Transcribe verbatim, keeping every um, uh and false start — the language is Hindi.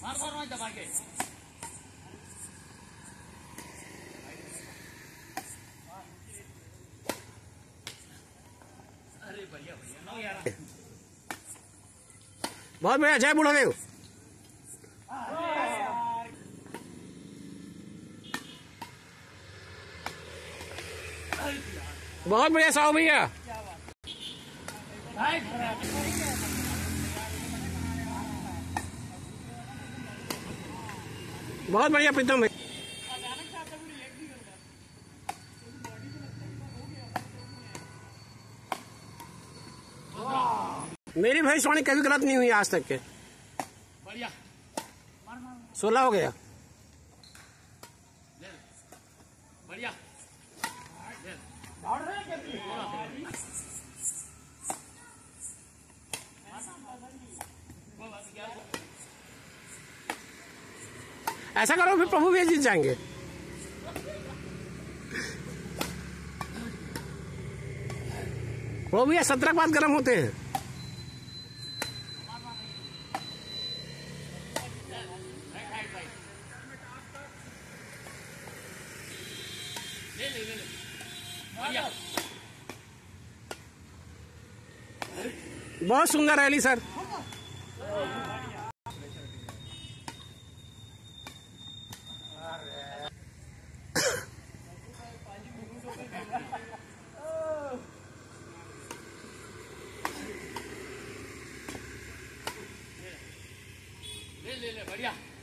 मार मार मार दबा के। अरे बढ़िया बढ़िया नो यार। बहुत बढ़िया, जय बूढ़ादेव। बहुत बढ़िया साहू भैया। बहुत बढ़िया प्रीतम भाई। मेरी भविष्यवाणी कभी गलत नहीं हुई आज तक के। बढ़िया सोलह हो गया। बढ़िया ऐसा करो फिर प्रभु भी जीत जाएंगे। प्रभु भैया सत्रह के बाद गर्म होते हैं। ले ले ले ले बढ़िया। बहुत सुंदर रैली सर। ले ले ले बढ़िया।